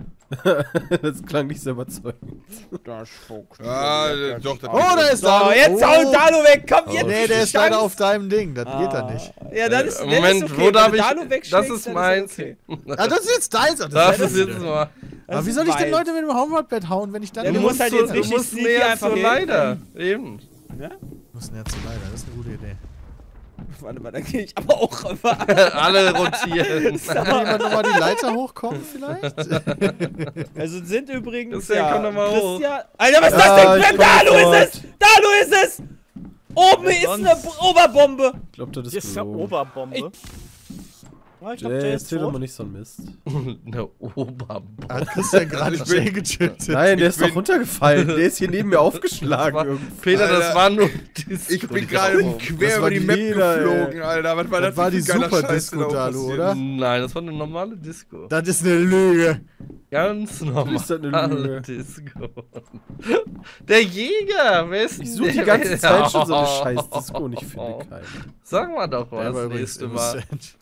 Das klang nicht sehr überzeugend. Da spuckt. Ah, doch, das Oh, da ist So, Dalu. jetzt hau Dalu weg. Komm, jetzt. Nee, der ist Chance. leider auf deinem Ding. Das geht dann nicht. Ja, dann ist, Moment, dann ist okay. wo darf Wenn du ich? Dalu Das wegschlägst, ist dann meins. okay. Ah, das ist jetzt deins. Oh, Das ist ist jetzt mal. Aber wie ist soll ich denn weit. Leute mit dem Homeward-Bett hauen, wenn ich dann. Ja, du nicht- musst halt jetzt du richtig musst sneaky näher einfach zur hin. Leiter. Eben. Ja? Ich muss näher zu leider, das ist eine gute Idee. Warte mal, dann gehe ich aber auch rüber. Alle rotieren. Kann jemand nochmal die Leiter hochkommen, vielleicht? Also sind übrigens. Christian, komm doch mal hoch. Christian. Alter, was ist Ja, das denn? ich komm Dalu sofort. ist es! Dalu ist es! Oben ist eine sonst? Oberbombe! Ich glaube, das Hier ist ist ja gelogen. Oberbombe. Ja, ich glaub, Jay, Jay ist erzähl doch mal tot. nicht so ein Mist. Eine Oberbombe. Hat Christian gerade Ich bin- Jay getötet? Nein, der ist bin- doch runtergefallen. Der ist hier neben mir aufgeschlagen. irgendwie. Peter, das Alter, war nur Disco. Ich bin gerade Das quer war über die die Map Lila, geflogen, Alter. Was war das Das war für die ein geiler Super Scheiß, Disco, der da Dalu, passiert oder? Nein, das war eine normale Disco. Das ist eine Lüge. Ganz ist das eine normale Lüge? Disco. Der Jäger, wer ist Ich suche die der? ganze Zeit schon so eine scheiß Disco und ich finde keine. Sag mal doch, Der was war das übrigens nächste war. innocent.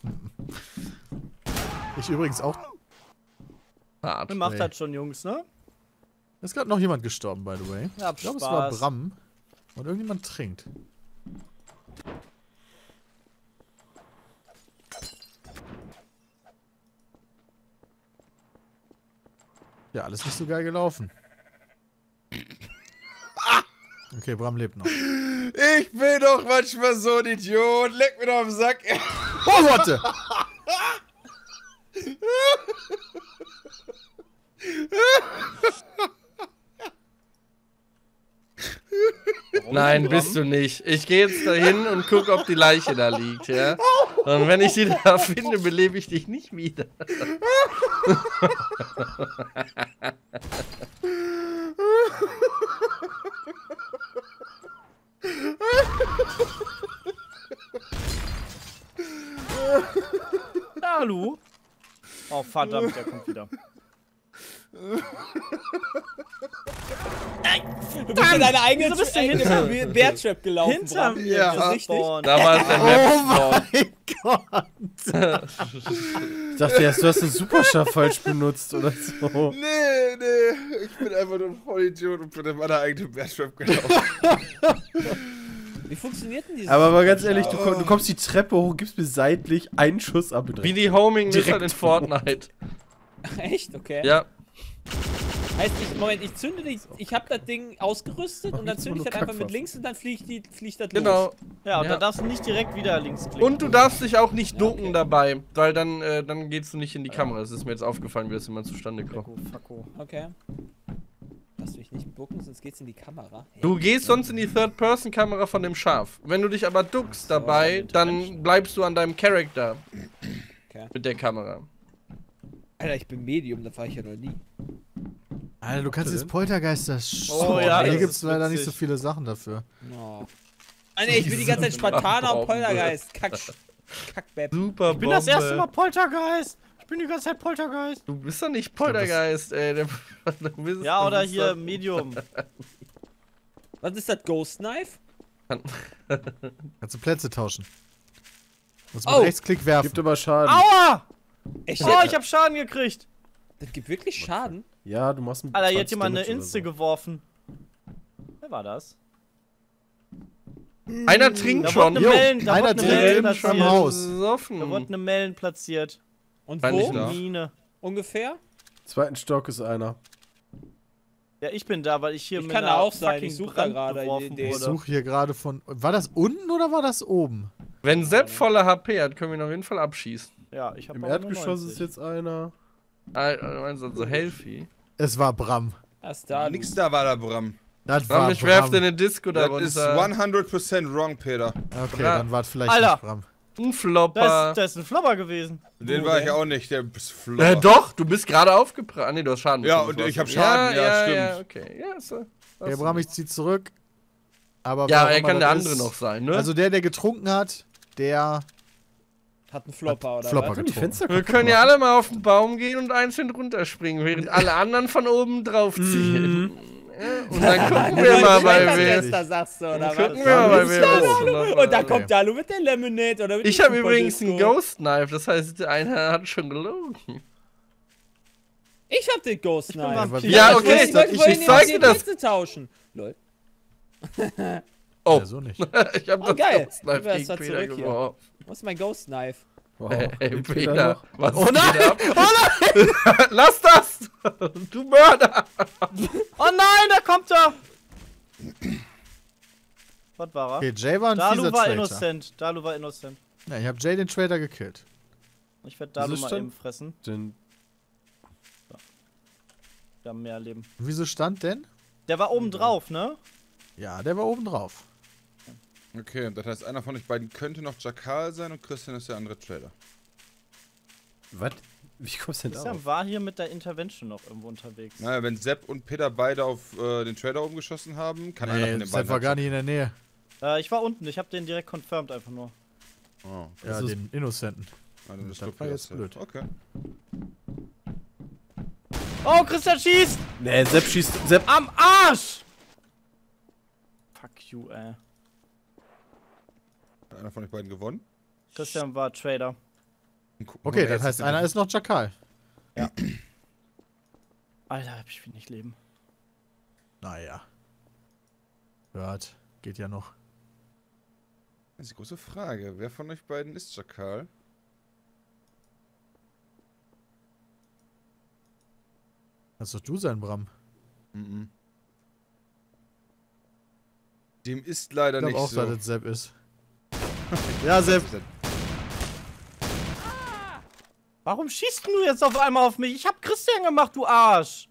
Ich übrigens auch. Hart. Ihr macht Nee. das schon, Jungs, ne? Da ist gerade noch jemand gestorben, by the way. Ja, Ich glaube, es war Spaß. Bram. Und irgendjemand trinkt. Ja, alles nicht so geil gelaufen. Okay, Bram lebt noch. Ich bin doch manchmal so ein Idiot. Leck mir doch am Sack. Oh, warte! Nein, bist du nicht. Ich gehe jetzt dahin und gucke, ob die Leiche da liegt, ja? Und wenn ich die da finde, belebe ich dich nicht wieder. Dalu. Oh, verdammt, der kommt wieder. Du bist in deine eigene Wieso bist du hinter Bear-Trap gelaufen. Hinter Bram. mir Ja. gespawnt. Da war es der Oh Map-Spawn. mein Gott! Ich dachte erst, du hast den Superscharf falsch benutzt oder so. Nee. Ich bin einfach nur ein Vollidiot und bin in meiner eigenen Bear-Trap gelaufen. Wie funktioniert denn dieses? Aber mal ganz ehrlich, du kommst die Treppe hoch, gibst mir seitlich einen Schuss ab. Wie die Homing Direkt in Fortnite. Echt? Okay. Ja. Heißt, ich zünde dich, ich hab das Ding ausgerüstet und dann jetzt zünde ich nur das einfach mit Kackwaffen. links und dann fliegt das los. Genau. Ja, und Ja. da darfst du nicht direkt wieder links klicken. Und du darfst dich auch nicht ducken dabei, weil dann gehst du nicht in die Kamera. Das ist mir jetzt aufgefallen, wie das immer zustande kommt. Fucko, fucko. Okay. Lass mich nicht bucken, sonst geht's in die Kamera. Hä? Du gehst sonst in die Third-Person-Kamera von dem Schaf. Wenn du dich aber duckst dabei, dann bleibst du an deinem Charakter. Okay. Mit der Kamera. Alter, ich bin Medium, da war ich ja noch nie. Alter, du kannst jetzt Poltergeister Oh ja, Hier das gibt's ist leider nicht witzig. so viele Sachen dafür. Oh. Ah, nee, ich bin die ganze Zeit Spartaner und Poltergeist. Kackbeb. Super Ich bin das erste Mal Poltergeist. Ich bin die ganze Zeit Poltergeist. Du bist doch nicht Poltergeist, ey. Ja, oder hier Medium. Was ist das, Ghost Knife? Kannst du Plätze tauschen. Musst mit Oh. Rechtsklick werfen. Gibt aber Schaden. Aua! Echt? Oh, ich hab Schaden gekriegt. Das gibt wirklich Schaden? Ja, du machst einen Alter, hier 20 hat jemand eine Damage oder Inste so. geworfen. Wer war das? Einer trinkt Da schon. wurde eine Melden, da einer wurde eine trinkt Melden im platziert. Haus. Da Besoffen. wurde eine Melden platziert. Und Fand ich wo? da. Mine. Ungefähr? Zweiten Stock ist einer. Ja, ich bin da, weil ich hier Ich mit kann einer da auch sein, fucking ich such da Brand gerade beworfen Ideen. Ich wurde. suche hier gerade von. War das unten oder war das oben? Wenn Sepp volle HP hat, können wir ihn auf jeden Fall abschießen. Ja, ich hab Im aber nur Erdgeschoss 90. ist jetzt einer. Meinst du so healthy? Es war Bram. Was da? Nix da war da, Bram. Das war Bram, ich werf Bram. dir eine Disco da Das ist runter. 100% wrong, Peter. Okay, Ja. dann war es vielleicht Alter. nicht Bram. Ein Flopper. Das ist ein Flopper gewesen. Den war ich auch nicht, der ist flop. Doch, du bist gerade aufgebrannt. Nee, du hast Schaden Ja, bekommen. und ich hab Schaden, ja, stimmt. Ja, okay. Ja, so. Okay, Bram, ich zieh zurück. Aber Ja, wer auch er immer kann der das andere ist- noch sein, ne? Also der getrunken hat, der Hat einen Flopper oder Flopper was? Die getrunken. Fenster wir können ja alle mal auf den Baum gehen und einzeln runterspringen, während alle anderen von oben drauf ziehen. Ja, und dann gucken wir mal, bei wem. Schwester sagst du, oder Gucken was? wir mal, bei wem. Und dann kommt Dalu mit der Lemonade oder mit Ich dem habe übrigens einen Superdisco. Ghost Knife, das heißt, einer hat schon gelogen. Ich hab den Ghost Knife. Vampir. Ja, Ich okay, wollte vorhin ich zeig die dir das. Plätze tauschen. Lol. Oh, Ja, so nicht. ich habe Oh, das geil. Ghost Knife Ich werf's gegen da Peter zurück hier. geworfen. Wo ist mein Ghost Knife? Wow. Hey, Lebt Peter, noch? was Oh geht nein! ab? Lass das! Du Mörder! Oh nein, da kommt er! Was war er? Okay, Jay war ein Dalu fieser war Traitor. innocent. Dalu war innocent. Ja, ich habe Jay den Traitor gekillt. Ich werde Dalu Wieso mal stand- eben fressen. Den, Wir haben mehr Leben. Wieso stand denn? Der war oben drauf, ne? Ja, der war oben drauf. Okay, das heißt, einer von euch beiden könnte noch Jakal sein und Christian ist der andere Trader. was? Wie kommst du denn da Christian auf? war hier mit der Intervention noch irgendwo unterwegs. Naja, wenn Sepp und Peter beide auf den Trader oben geschossen haben, kann einer von Nee, den Sepp beiden. war gar nicht in der Nähe. Ich war unten, ich habe den direkt confirmed einfach nur. Oh, Ja, ist- den Innocenten. dann ist Das doch war Peter jetzt safe. blöd. Okay. Oh, Christian schießt! Nee, Sepp schießt. Sepp. Am Arsch! Fuck you, ey. Hat einer von euch beiden gewonnen? Christian war Trader. Dann gucken wir Okay, mal das jetzt, heißt, wer einer gewinnt. ist noch Jakal. Alter, hab ich wenig Leben. Naja. Hört, geht ja noch. Das ist die große Frage. Wer von euch beiden ist Jakal? Kannst doch du sein, Bram. Mhm. Dem ist leider Ich nicht glaube auch, so. dass es Sepp ist. Ja, Sepp. Warum schießt du jetzt auf einmal auf mich? Ich hab Christian gemacht, du Arsch!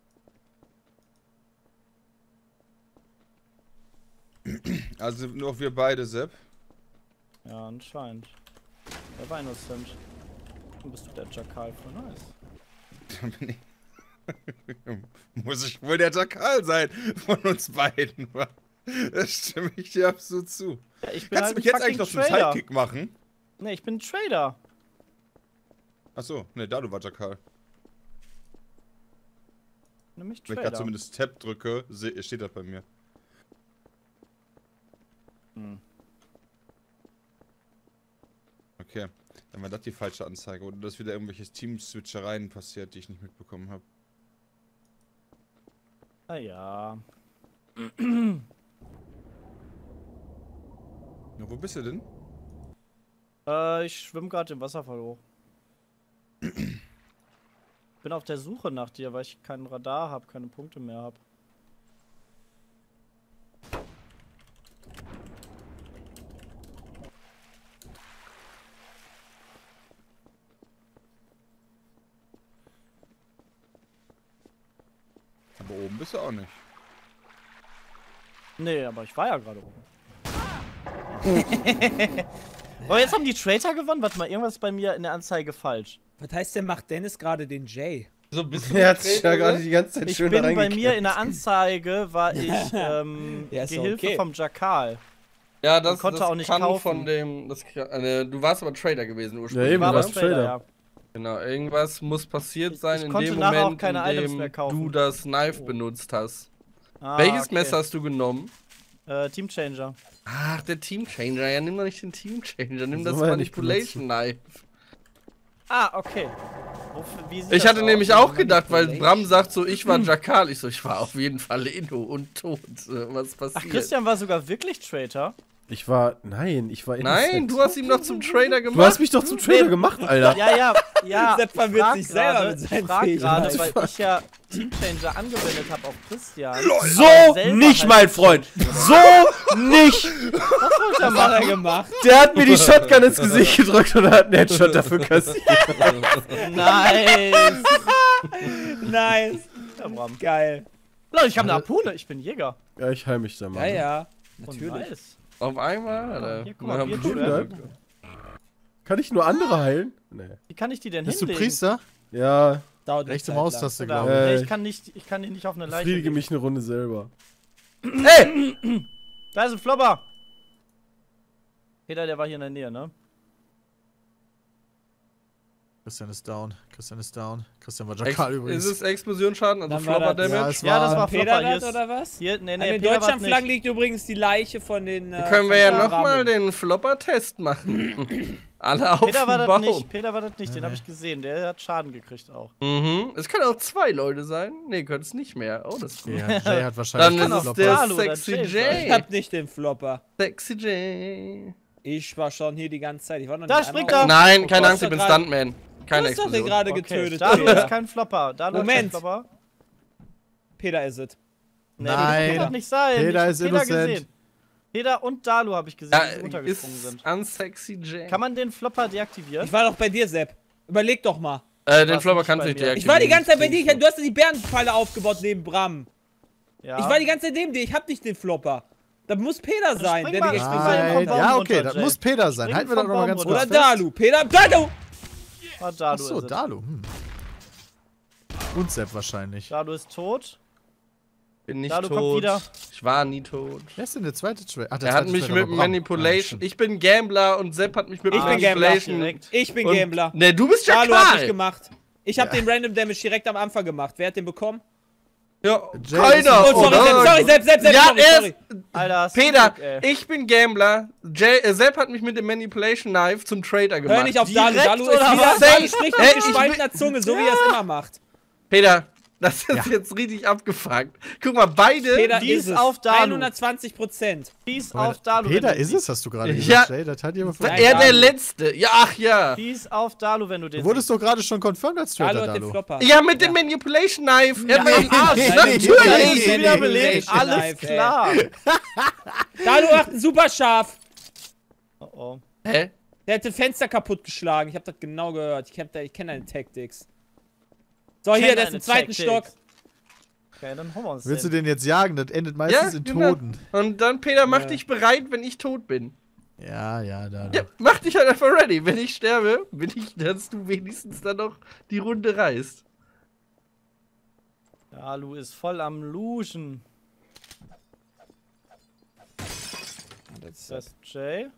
Also nur wir beide, Sepp. Ja, anscheinend. Der war innocent. Dann bist du der Jackal voll nice. Dann bin ich muss ich wohl der Jackal sein von uns beiden, wa? Das stimme ich dir absolut zu. Ja, ich bin Kannst halt du mich ein jetzt eigentlich noch zum fucking Trader. Sidekick machen? Nee, ich bin ein Trader. Achso, ne, da du war Jackal. Nämlich Wenn ich Trader. gerade zumindest Tab drücke, steht das bei mir. Hm. Okay, dann war das die falsche Anzeige. Oder dass wieder irgendwelche Team-Switchereien passiert, die ich nicht mitbekommen habe. Ah ja. Na, wo bist du denn? Ich schwimme gerade den Wasserfall hoch. Bin auf der Suche nach dir, weil ich kein Radar habe, keine Punkte mehr habe. Aber oben bist du auch nicht. Nee, aber ich war ja gerade oben. Oh, jetzt haben die Traitor gewonnen? Warte mal, irgendwas ist bei mir in der Anzeige falsch. Was heißt denn, macht Dennis gerade den Jay? So bist Er hat sich ja gerade die ganze Zeit Ich schön bin da bei mir in der Anzeige, war ich Ja, ist Gehilfe okay. vom Jackal. Ja, das, Man konnte das auch nicht kann kaufen. von dem. Du warst aber Trader gewesen ursprünglich. Ja, eben, War du aber warst Trader, Trader. ja. Genau, irgendwas muss passiert Ich sein in konnte dem nachher auch Moment, keine Items in mehr dem kaufen. du das Knife benutzt hast. Ah, Welches okay. Messer hast du genommen? Team Changer. Ach, der Teamchanger. Ja, nimm doch nicht den Teamchanger, nimm So das war ja nicht Manipulation Knife. Ah, okay. Wie sieht Ich das hatte aus? nämlich auch gedacht, weil Manipulation. Bram sagt so, ich war Jackal. Ich so, ich war auf jeden Fall Inno und tot. Was passiert? Ach, Christian war sogar wirklich Traitor? Ich war innocent. Nein, du hast ihn noch zum Trader gemacht. Du hast mich doch zum Trader gemacht, Alter. Ja. Sepp verwirrt frag sich selber gerade- mit seinen Ich frag gerade, Fähigkeiten. weil ich ja Team Changer angewendet habe auf Christian. So Aber selber nicht, halt mein Freund. So nicht. Was Was hat er gemacht? Der hat mir die Shotgun ins Gesicht gedrückt und hat einen Headshot dafür kassiert. Nice. Nice. Ja, Bram. Geil. Leute, ich habe eine Harpune, ich bin Jäger. Ja, ich heil mich da mal. Ja, ja. Und Natürlich. nice. Auf einmal? Oder? Hier, guck mal, Na, Bierschwert. Kann ich nur andere heilen? Nee. Wie kann ich die denn Bist du hinlegen? Priester? Ja, Dauert eine Rechte Zeit lang. Maustaste, Oder? glaube ich. Nee, ich kann die nicht auf eine Leiche befriedige legen. mich eine Runde selber. Da ist ein Flopper. Peter, der war hier in der Nähe, ne? Christian ist down. Christian ist down. Christian war Jackal übrigens. Ist es Explosionsschaden, also Dann war Flopper das- Ja, Damage? es Ja, das war war Peter Flopper. Hier das ist, oder was? hier, nee, An den Peter war's Deutschlandflaggen nicht. liegt übrigens die Leiche von den. Können wir ja von nochmal Rahmen. den Flopper-Test machen. Alle auf Peter war den das Baum. nicht, Peter war das nicht, den habe ich gesehen. Der hat Schaden gekriegt auch. Mhm. Es können auch 2 Leute sein. Nee, können es nicht mehr. Oh, das ist gut. Ja, Jay hat wahrscheinlich Dann den ist es Flopper. der Dalu oder Sexy Jay Ich J. hab nicht den Flopper. Sexy J. Ich war schon hier die ganze Zeit. Ich war noch Da nicht springt einmal- er! Nein, Oh, keine du Angst, ich hast bin doch grad- Stuntman. Du Keine hast doch den Explosion. gerade Okay, getötet. Dalu Peter. ist kein Flopper. Dalu ist kein Moment. Flopper. Peter ist es. Nee, Nein. das kann doch nicht sein. Peter Ich hab ist Peter innocent. gesehen. Peter und Dalu habe ich gesehen, Ja, die so runtergesprungen ist sind. unsexy J. Kann man den Flopper deaktivieren? Ich war doch bei dir, Sepp. Überleg doch mal. Den warst Flopper nicht kannst bei du nicht mir. deaktivieren. Ich war die ganze Zeit bei dir. Du hast ja die Bärenpfeile aufgebaut neben Bram. Ja. Ich war die ganze Zeit neben dir. Ich hab nicht den Flopper. Das muss Peter sein, spring der mal, die spring richtige mal Seite vom Nein, Baum ja, okay, runter, das Jay. muss Peter sein. Spring Halten wir das vom nochmal Baum ganz runter. kurz Oder fest. Dalu. Peter, Dalu! Ah, Dalu Achso, ist es. Dalu. Und Sepp wahrscheinlich. Dalu ist tot. Bin nicht Dalu kommt tot. wieder. Ich war nie tot. Wer ist denn der zweite Trader? Er hat mich mit Manipulation. Ich bin Gambler und Sepp hat mich mit Ich bin Gambler. Manipulation. Direkt. Ich bin Und- Gambler. Ne, du bist Dalu hat mich Jackal. gemacht. Ich hab den Random Damage direkt am Anfang gemacht. Wer hat den bekommen? Ja, Jay keiner. Oh, sorry, oder? Sepp, sorry, Ja, sorry, er sorry. ist. Alter, hast Peter, du Glück, ey. ich bin Gambler. Sepp hat mich mit dem Manipulation Knife zum Trader gemacht. Hör nicht auf Dalu. Direkt Dalu ist oder wieder was? Dalu spricht Ey, mit ich gespaltener Zunge, so wie er es immer macht. Peter, Das ist jetzt richtig abgefuckt. Guck mal, beide. Peter die ist ist es. auf Dalu. 120%. Peace auf Dalu. Peter wenn du ist den es, hast du gerade Ja. gesagt, Jay. Das hat jemand von Nein, Er der Dalu. Letzte. Ja, ach ja. Peace auf Dalu, wenn du den Du wurdest doch gerade schon confirmed als Dalu Traitor, hat den Dalu. Flopper. Ja, mit dem Manipulation Knife. Er hat mir den Arsch. Nein, Natürlich. Alles nee, wieder nee, belebt, nee, alles live, ey. klar. Dalu macht einen super scharf. Oh oh. Hä? Der hätte Fenster kaputtgeschlagen. Ich hab das genau gehört. Ich kenne deine Tactics. So, hier, der ist im zweiten Stock. Okay, dann holen wir uns Willst du den. den jetzt jagen? Das endet meistens in genau. Toten. Und dann, Peter, mach Ja. dich bereit, wenn ich tot bin. Ja, Dalu. Ja, mach dich halt einfach ready. Wenn ich sterbe, dass du wenigstens dann noch die Runde reißt. Dalu ist voll am Luschen. Das ist Jay.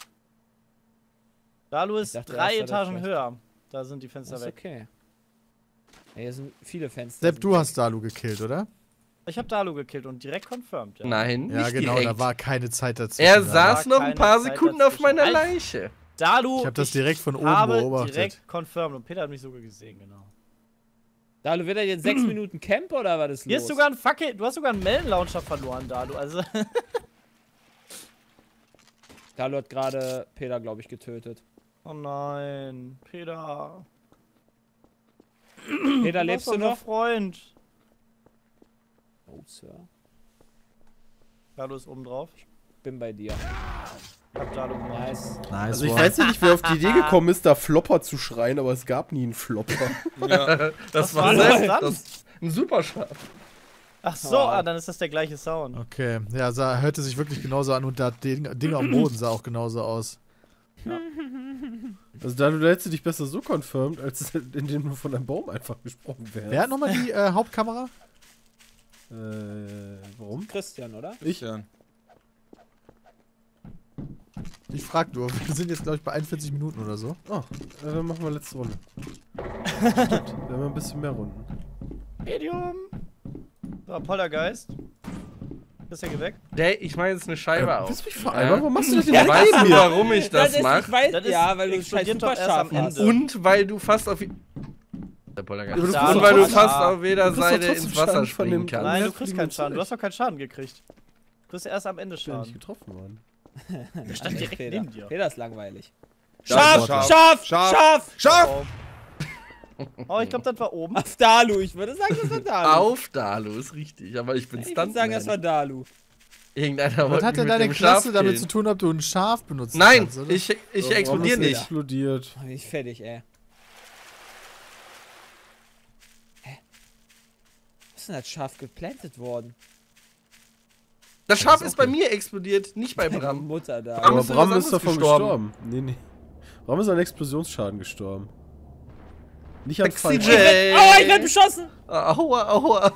Dalu ist dachte, 3 erst war der Etagen schlecht. höher. Da sind die Fenster Das ist weg. okay. Ja, hier sind viele Fenster. Sepp, du hast Dalu gekillt, oder? Ich hab Dalu gekillt und direkt confirmed. Ja. Nein, Ja, nicht genau, direkt. da war keine Zeit dazwischen. Er Dalu. saß noch ein keine paar Zeit Sekunden auf dazwischen. meiner Alter. Leiche. Dalu, Ich habe das direkt von oben habe beobachtet. direkt confirmed und Peter hat mich sogar gesehen, genau. Dalu, wird er jetzt 6 Minuten Camp oder was ist Hier los? ist sogar ein du hast sogar einen Melon-Launcher verloren, Dalu. Also, Dalu hat gerade Peter, glaube ich, getötet. oh nein, Peter. Peter, lebst du unser noch? Freund. Oh, Sir. Dalu ist oben drauf. Bin bei dir. Ich hab Dalu gemacht. Nice. Nice Also ich one. weiß ja nicht, wer auf die Idee gekommen ist, da Flopper zu schreien, aber es gab nie einen Flopper. Ja. Das war war das selbst. dann? Das ein Superschaf. Ach so, Oh. dann ist das der gleiche Sound. Okay, ja, hörte sich wirklich genauso an und da Dinge am Boden sah auch genauso aus. Also da hättest du dich besser so confirmed, als indem du von einem Baum einfach gesprungen wärst. Wer hat nochmal die Hauptkamera? Warum? Christian, oder? Ich? Ja. Ich frag nur, wir sind jetzt glaube ich bei 41 Minuten oder so. Oh, dann machen wir letzte Runde. Stimmt, wir haben ein bisschen mehr Runden. Medium. So, Poltergeist. Bist du weg? Ich meine jetzt eine Scheibe auf. Willst du mich veralbern? Warum machst du das denn Ja, weißt neben du, mir? warum ich das ist, mache? ich weiß, Das ist- ja, weil du scheiß explodiert doch super erst am scharf hast. Ende. Und weil du fast auf. Der Poltergeist. Ja, Da- Und weil du da- fast auf jeder Du kriegst doch Seite trotzdem ins Wasser Schaden von springen dem- kannst. Nein, Ja, du kriegst fliegen keinen wir Schaden. Du durch. hast doch keinen Schaden gekriegt. Du kriegst erst am Ende Ich bin nicht Schaden. getroffen worden. Der stand direkt Peter. neben dir. Peter ist langweilig. Ja, Scharf! scharf. Scharf! Scharf. Scharf! Scharf! Oh, ich glaube, das war oben. Auf Dalu. Ich würde sagen, das war Dalu. Auf Dalu ist richtig, aber ich bin Ich würde sagen, das war Stuntman. Dalu. Irgendeiner Was wollte hat denn mich mit deine dem Klasse Schaf damit killen. zu tun, ob du ein Schaf benutzen Nein, kannst, oder? ich Warum explodiere ist der nicht. explodiert. Bin ich fertig, ey. Hä? Was ist denn das Schaf geplantet worden? Das Schaf ist bei mir explodiert, nicht bei Meine Bram. Mutter da. Bram Aber ist Bram was ist davon anderes gestorben. Nee. Bram ist an Explosionsschaden gestorben. Nicht an Taxi Fall. Jay. Oh, ich werd beschossen! Aua, aua.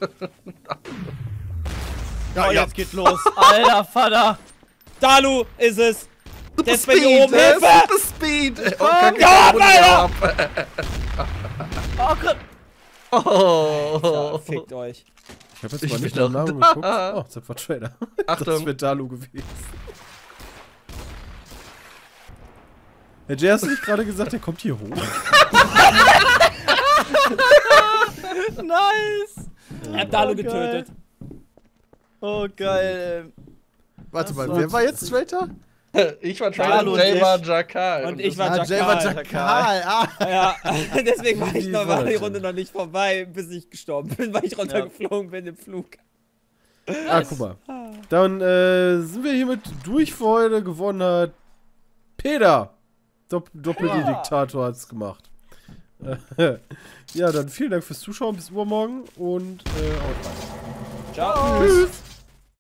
Oh, jetzt geht los. Alter Vater. Dalu ist es! Der ist bei dir Speed, oben! Hilfe! Super Speed. Oh, kacke, ja, Runde Alter. ab. Oh, Gott. Oh. Fickt euch. Ich hab jetzt Ich mal bin nicht den doch Namen da. geguckt. Oh, das war Trader. Das Achtung. wäre Dalu gewesen. Herr Jay, hast du nicht gerade gesagt, der kommt hier hoch? Nice. Ich hab Dalu Oh, geil. getötet. Oh, geil. Warte mal, war- wer war jetzt Traitor? Ich war Dalu Trader, und Jay war ich. Jakal. Und ich war Jay war Jakal. Jakal. Ah, Ja, deswegen war ich Wie noch, war war die das Runde denn? noch nicht vorbei, bis ich gestorben bin, weil ich runtergeflogen bin im Flug. Ah, guck mal. Dann sind wir hiermit durch für heute. Gewonnen hat Peter. Doppel-Diktator hat's gemacht. Ja, dann vielen Dank fürs Zuschauen. Bis übermorgen und haut rein. Ciao. Tschüss.